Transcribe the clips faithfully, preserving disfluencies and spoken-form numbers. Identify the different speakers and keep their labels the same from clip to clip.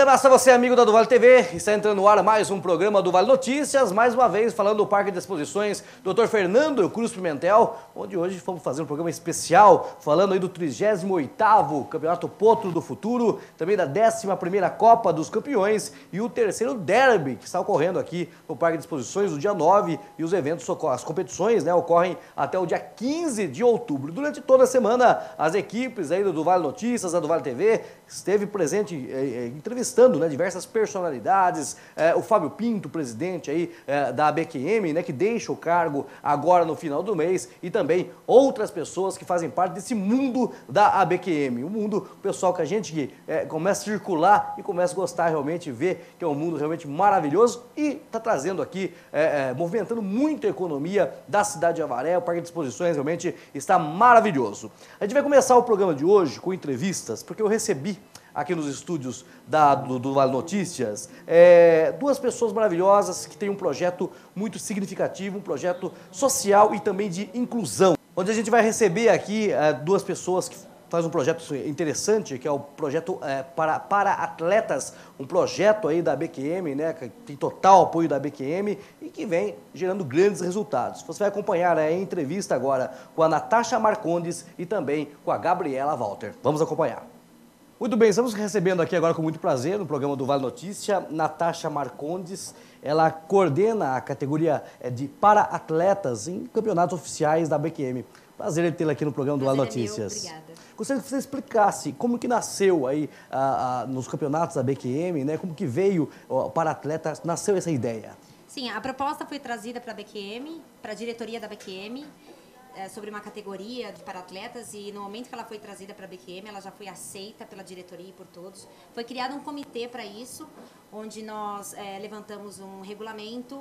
Speaker 1: massa, você é amigo da Duvale T V, está entrando no ar mais um programa do Vale Notícias, mais uma vez falando do Parque de Exposições doutor Fernando Cruz Pimentel, onde hoje vamos fazer um programa especial, falando aí do trigésimo oitavo Campeonato Potro do Futuro, também da décima primeira Copa dos Campeões e o terceiro Derby, que está ocorrendo aqui no Parque de Exposições no dia nove, e os eventos, as competições, né, ocorrem até o dia quinze de outubro. Durante toda a semana, as equipes aí do Vale Notícias, da Duvale T V, esteve presente, eh, entrevistando, né, diversas personalidades, eh, o Fábio Pinto, presidente aí, eh, da A B Q M, né, que deixa o cargo agora no final do mês, e também outras pessoas que fazem parte desse mundo da A B Q M. O mundo, o pessoal que a gente que, eh, começa a circular e começa a gostar realmente, ver que é um mundo realmente maravilhoso e está trazendo aqui, eh, eh, movimentando muito a economia da cidade de Avaré. O Parque de Exposições realmente está maravilhoso. A gente vai começar o programa de hoje com entrevistas, porque eu recebi aqui nos estúdios da, do, do Vale Notícias, é, duas pessoas maravilhosas que têm um projeto muito significativo, um projeto social e também de inclusão, onde a gente vai receber aqui é, duas pessoas que fazem um projeto interessante, que é o projeto é, para, para atletas, um projeto aí da A B Q M, né, que tem total apoio da A B Q M e que vem gerando grandes resultados. Você vai acompanhar a entrevista agora com a Natasha Marcondes e também com a Gabriela Walter. Vamos acompanhar. Muito bem, estamos recebendo aqui agora com muito prazer no programa do Vale Notícia, Natasha Marcondes. Ela coordena a categoria de para-atletas em campeonatos oficiais da A B Q M. Prazer tê-la aqui no programa do Vale Notícias.
Speaker 2: É meu, obrigada.
Speaker 1: Gostaria que você explicasse como que nasceu aí ah, ah, nos campeonatos da A B Q M, né? Como que veio o para-atleta, nasceu essa ideia?
Speaker 2: Sim, a proposta foi trazida para a A B Q M, para a diretoria da A B Q M, É, sobre uma categoria de para-atletas, e no momento que ela foi trazida para a A B Q M, ela já foi aceita pela diretoria e por todos. Foi criado um comitê para isso, onde nós é, levantamos um regulamento,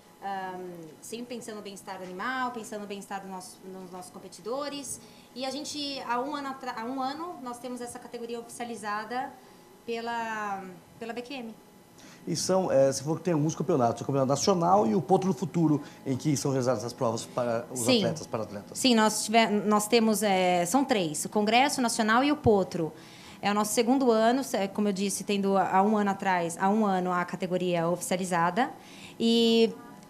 Speaker 2: um, sempre pensando no bem-estar do animal, pensando no bem-estar do nosso, nos nossos competidores. E a gente, há um ano, há um ano nós temos essa categoria oficializada pela, pela A B Q M.
Speaker 1: E são, é, você falou que tem alguns campeonatos, o Campeonato Nacional e o Potro do Futuro, em que são realizadas as provas para os
Speaker 2: Sim.
Speaker 1: atletas, para atletas.
Speaker 2: Sim, nós, tiver, nós temos, é, são três, o Congresso Nacional e o Potro. É o nosso segundo ano, como eu disse, tendo há um ano atrás, há um ano a categoria oficializada. E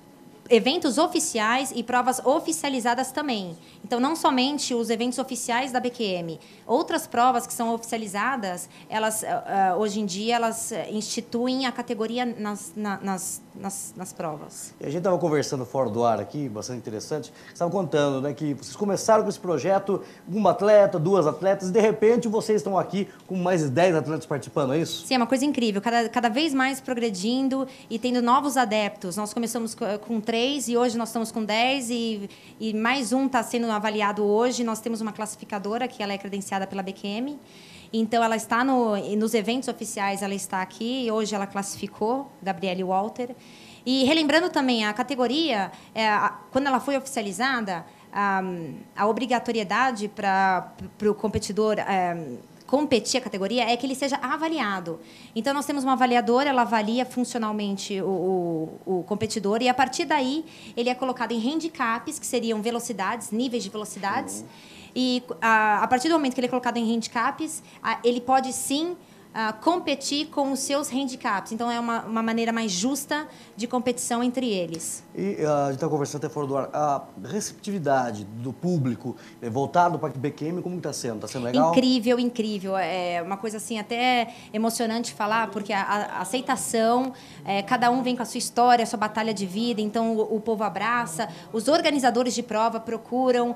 Speaker 2: eventos oficiais e provas oficializadas também. Então, não somente os eventos oficiais da A B Q M, outras provas que são oficializadas, elas, uh, hoje em dia, elas instituem a categoria nas, na, nas, nas, nas provas.
Speaker 1: E a gente estava conversando fora do ar aqui, bastante interessante, você estava contando, né, que vocês começaram com esse projeto, uma atleta, duas atletas, e de repente vocês estão aqui com mais de dez atletas participando, é isso?
Speaker 2: Sim, é uma coisa incrível, cada, cada vez mais progredindo e tendo novos adeptos. Nós começamos com três, e hoje nós estamos com dez, e, e mais um está sendo avaliado hoje. Nós temos uma classificadora, que ela é credenciada pela A B Q M, então ela está no, nos eventos oficiais, ela está aqui, e hoje ela classificou, Gabriele Walter. E relembrando também, a categoria, é, a, quando ela foi oficializada, a, a obrigatoriedade para o competidor é, competir a categoria é que ele seja avaliado. Então, nós temos uma avaliadora, ela avalia funcionalmente o, o, o competidor, e, a partir daí, ele é colocado em handicaps, que seriam velocidades, níveis de velocidades. Uhum. E, a, a partir do momento que ele é colocado em handicaps, a, ele pode, sim, a, competir com os seus handicaps. Então, é uma, uma maneira mais justa de competição entre eles.
Speaker 1: E uh, a gente está conversando até fora do ar, a receptividade do público eh, voltado para a A B Q M, como está sendo? Está sendo legal?
Speaker 2: Incrível, incrível. É uma coisa assim até emocionante falar, porque a, a aceitação, é, cada um vem com a sua história, a sua batalha de vida, então o, o povo abraça. Os organizadores de prova procuram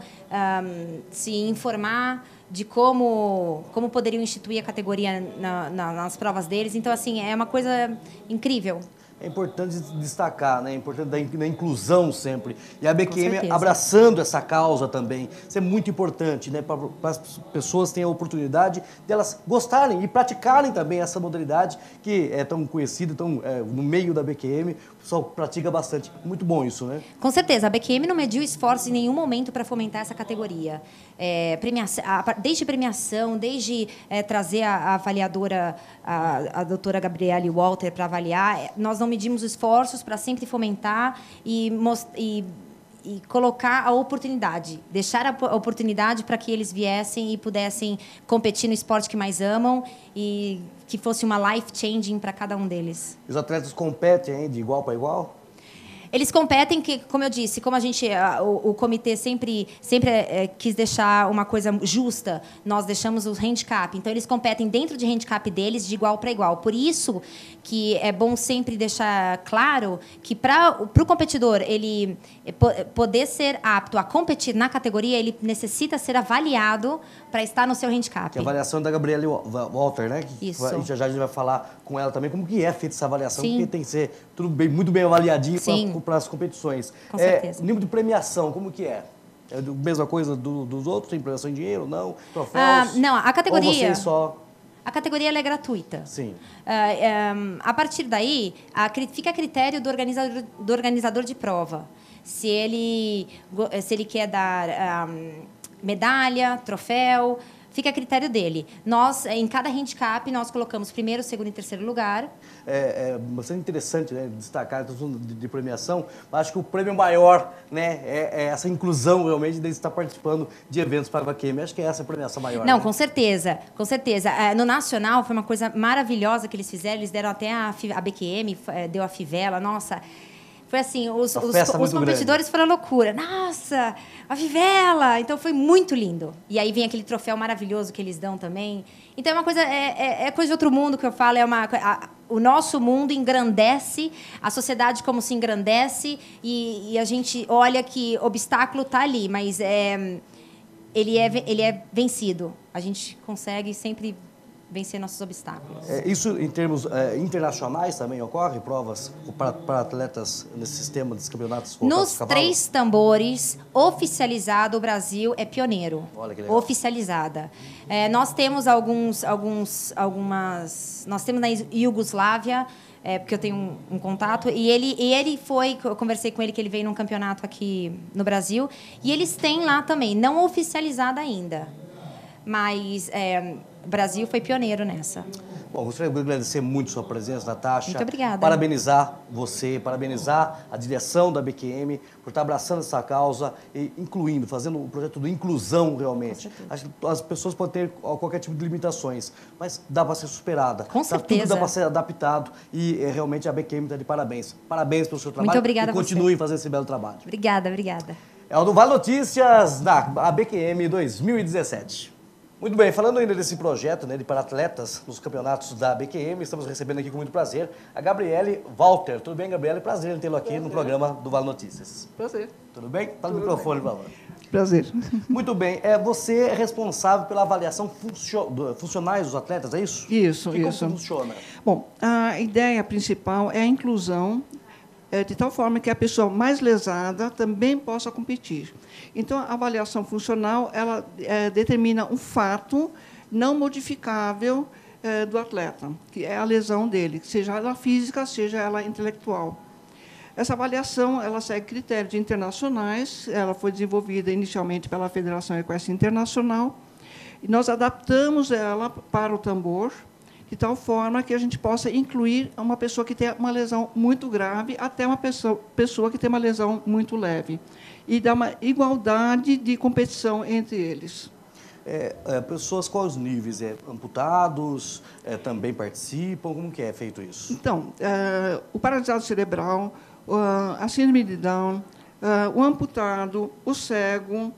Speaker 2: um, se informar de como, como poderiam instituir a categoria na, na, nas provas deles. Então, assim, é uma coisa incrível.
Speaker 1: É importante destacar, né? É importante da inclusão sempre. E a A B Q M abraçando essa causa também. Isso é muito importante, né? Para as pessoas terem a oportunidade de elas gostarem e praticarem também essa modalidade que é tão conhecida, tão é, no meio da A B Q M. O pessoal pratica bastante. Muito bom isso, né?
Speaker 2: Com certeza. A A B Q M não mediu esforços em nenhum momento para fomentar essa categoria. É, premiação, desde premiação, desde é, trazer a, a avaliadora, a, a doutora Gabriele Walter, para avaliar, nós não medimos esforços para sempre fomentar e, e, e colocar a oportunidade, deixar a oportunidade para que eles viessem e pudessem competir no esporte que mais amam e que fosse uma life changing para cada um deles.
Speaker 1: Os atletas competem hein, de igual para igual?
Speaker 2: Eles competem, que, como eu disse, como a gente, o, o comitê sempre, sempre é, quis deixar uma coisa justa, nós deixamos o handicap. Então, eles competem dentro de handicap deles, de igual para igual. Por isso que é bom sempre deixar claro que, para o competidor ele poder ser apto a competir na categoria, ele necessita ser avaliado para estar no seu handicap.
Speaker 1: Que é a avaliação da Gabriele Walter, né? Que
Speaker 2: isso.
Speaker 1: Já já a gente vai falar com ela também como que é feita essa avaliação,
Speaker 2: Sim.
Speaker 1: porque tem que ser tudo bem, muito bem avaliadinho para as competições.
Speaker 2: Com
Speaker 1: é,
Speaker 2: certeza.
Speaker 1: Nível de premiação, como que é? É a mesma coisa do, dos outros? Tem premiação em dinheiro, não? Troféus?
Speaker 2: Ah, não, a categoria...
Speaker 1: Ou vocês só...
Speaker 2: A categoria ela é gratuita.
Speaker 1: Sim.
Speaker 2: Uh, um, a partir daí, a, fica a critério do organizador, do organizador de prova. Se ele, se ele quer dar um, medalha, troféu, fica a critério dele. Nós, em cada handicap, nós colocamos primeiro, segundo e terceiro lugar.
Speaker 1: É, é bastante interessante, né, destacar de, de premiação, mas acho que o prêmio maior, né, é, é essa inclusão realmente de estar participando de eventos para a B Q M. Acho que é essa a premiação maior.
Speaker 2: Não,
Speaker 1: né?
Speaker 2: com certeza, com certeza. No Nacional foi uma coisa maravilhosa que eles fizeram, eles deram até a, a B Q M, deu a Fivela, nossa... Foi assim, os, os, os competidores foram loucura. Nossa, a Fivela! Então, foi muito lindo. E aí vem aquele troféu maravilhoso que eles dão também. Então, é uma coisa, é, é, é coisa de outro mundo que eu falo. É uma, a, o nosso mundo engrandece, a sociedade como se engrandece, e, e a gente olha que o obstáculo está ali, mas é, ele, é, ele é vencido. A gente consegue sempre vencer nossos obstáculos.
Speaker 1: É, isso em termos é, internacionais também ocorre? Provas para, para atletas nesse sistema dos campeonatos?
Speaker 2: Nos três tambores, oficializado, o Brasil é pioneiro.
Speaker 1: Olha que legal.
Speaker 2: Oficializada. É, nós temos alguns, alguns, algumas... Nós temos na Iugoslávia, é, porque eu tenho um, um contato, e ele, e ele foi... Eu conversei com ele que ele veio num campeonato aqui no Brasil, e eles têm lá também, não oficializada ainda. Mas... É, o Brasil foi pioneiro nessa.
Speaker 1: Bom, gostaria de agradecer muito a sua presença, Natasha.
Speaker 2: Muito obrigada.
Speaker 1: Parabenizar você, parabenizar a direção da B Q M por estar abraçando essa causa e incluindo, fazendo o projeto de inclusão realmente. Acho que as pessoas podem ter qualquer tipo de limitações, mas dá para ser superada.
Speaker 2: Com certeza.
Speaker 1: Tudo dá para ser adaptado e é, realmente a B Q M está de parabéns. Parabéns pelo seu trabalho.
Speaker 2: Muito obrigada
Speaker 1: e continue fazendo esse belo trabalho.
Speaker 2: Obrigada, obrigada.
Speaker 1: É o do Vale Notícias da A B Q M dois mil e dezessete. Muito bem, falando ainda desse projeto, né, de para atletas nos campeonatos da B Q M, estamos recebendo aqui com muito prazer a Gabriele Walter. Tudo bem, Gabriele? Prazer em tê-lo aqui prazer. no programa do Vale Notícias.
Speaker 3: Prazer.
Speaker 1: Tudo bem? Fala no microfone, por favor.
Speaker 3: Prazer.
Speaker 1: Muito bem. É, você é responsável pela avaliação funcio funcionais dos atletas, é isso?
Speaker 3: Isso,
Speaker 1: e
Speaker 3: isso.
Speaker 1: Como funciona?
Speaker 3: Bom, a ideia principal é a inclusão, é, de tal forma que a pessoa mais lesada também possa competir. Então, a avaliação funcional ela é, determina um fato não modificável é, do atleta, que é a lesão dele, seja ela física, seja ela intelectual. Essa avaliação ela segue critérios internacionais, ela foi desenvolvida inicialmente pela Federação Equestre Internacional, e nós adaptamos ela para o tambor, de tal forma que a gente possa incluir uma pessoa que tem uma lesão muito grave até uma pessoa, pessoa que tem uma lesão muito leve, e dar uma igualdade de competição entre eles.
Speaker 1: É, é, pessoas quais níveis? É, amputados é, também participam? Como que é feito isso?
Speaker 3: Então, é, o paralisado cerebral, a síndrome de Down, o amputado, o cego,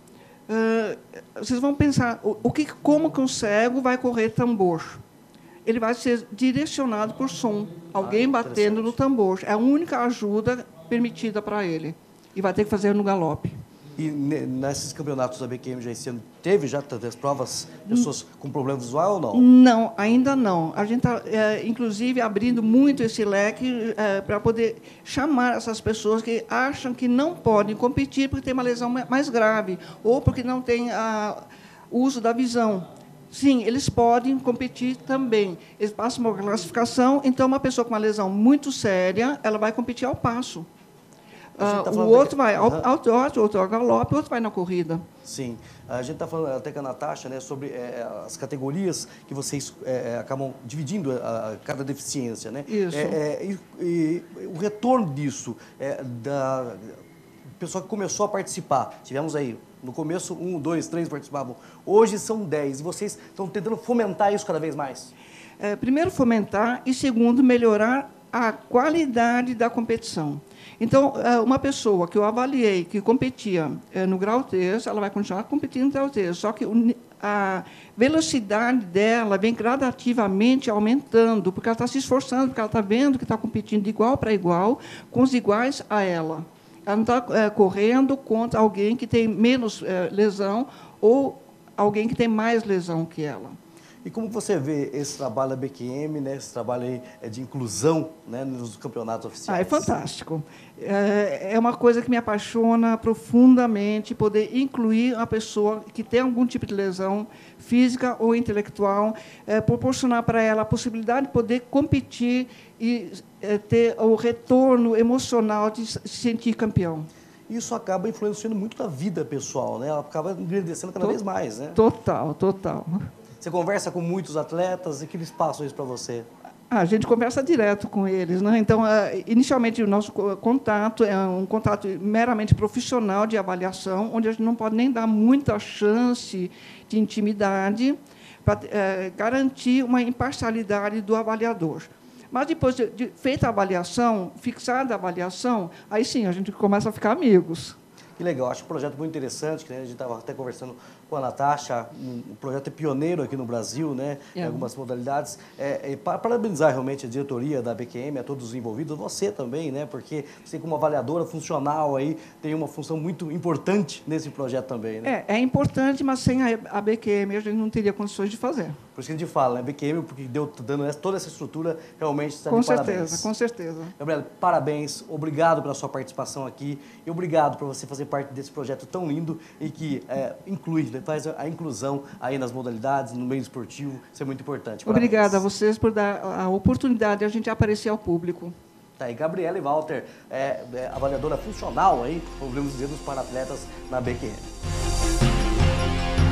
Speaker 3: vocês vão pensar, o que, como que um cego vai correr tambor? Ele vai ser direcionado por som, alguém ah, batendo no tambor. É a única ajuda permitida para ele. E vai ter que fazer no galope.
Speaker 1: E nesses campeonatos da B Q M já esse ano, teve já tantas provas, pessoas com problema visual ou não?
Speaker 3: Não, ainda não. A gente está, é, inclusive, abrindo muito esse leque é, para poder chamar essas pessoas que acham que não podem competir porque tem uma lesão mais grave ou porque não tem a, o uso da visão. Sim, eles podem competir também. Eles passam uma classificação, então uma pessoa com uma lesão muito séria, ela vai competir ao passo. Uh, tá o outro vai ao, ao trote, o outro ao galope, o outro vai na corrida.
Speaker 1: Sim. A gente está falando até com a Natasha, né, sobre é, as categorias que vocês é, acabam dividindo a, a cada deficiência. Né?
Speaker 3: Isso.
Speaker 1: É, é, e, e, o retorno disso, é, da pessoa que começou a participar, tivemos aí, no começo, um, dois, três participavam. Hoje são dez. E vocês estão tentando fomentar isso cada vez mais?
Speaker 3: É, primeiro, fomentar e, segundo, melhorar a qualidade da competição. Então, uma pessoa que eu avaliei que competia no grau três, ela vai continuar competindo no grau três, só que a velocidade dela vem gradativamente aumentando, porque ela está se esforçando, porque ela está vendo que está competindo de igual para igual, com os iguais a ela. Ela não está é, correndo contra alguém que tem menos é, lesão ou alguém que tem mais lesão que ela.
Speaker 1: E como você vê esse trabalho da B Q M, né, esse trabalho aí de inclusão, né, nos campeonatos oficiais?
Speaker 3: Ah, é fantástico. É uma coisa que me apaixona profundamente, poder incluir uma pessoa que tem algum tipo de lesão física ou intelectual, é, proporcionar para ela a possibilidade de poder competir e é, ter o retorno emocional de se sentir campeão.
Speaker 1: Isso acaba influenciando muito na vida pessoal, né? Ela acaba engrandecendo cada vez mais, né?
Speaker 3: Total, total.
Speaker 1: Você conversa com muitos atletas e que eles passam isso para você?
Speaker 3: Ah, a gente conversa direto com eles, né? Então, inicialmente, o nosso contato é um contato meramente profissional de avaliação, onde a gente não pode nem dar muita chance de intimidade para é, garantir uma imparcialidade do avaliador. Mas, depois de, de feita a avaliação, fixada a avaliação, aí sim, a gente começa a ficar amigos.
Speaker 1: Que legal, acho um projeto muito interessante, que, né, a gente estava até conversando com a Natasha, um, um projeto é pioneiro aqui no Brasil, né, é. Em algumas modalidades. É, é, para parabenizar realmente a diretoria da B Q M, a todos os envolvidos, você também, né, porque você como avaliadora funcional aí, tem uma função muito importante nesse projeto também. Né?
Speaker 3: É, é importante, mas sem a, a B Q M a gente não teria condições de fazer.
Speaker 1: Por isso que a gente fala, né, B Q M, porque deu dando essa, toda essa estrutura, realmente está
Speaker 3: de
Speaker 1: com
Speaker 3: certeza,
Speaker 1: parabéns.
Speaker 3: Com certeza, com certeza.
Speaker 1: Gabriela, parabéns, obrigado pela sua participação aqui e obrigado por você fazer parte desse projeto tão lindo e que é, inclui, né, faz a inclusão aí nas modalidades, no meio esportivo, isso é muito importante. Parabéns.
Speaker 3: Obrigada a vocês por dar a oportunidade de a gente aparecer ao público.
Speaker 1: Tá aí, Gabriela e Walter, é, é, avaliadora funcional aí, podemos dizer, dos paratletas na B Q M.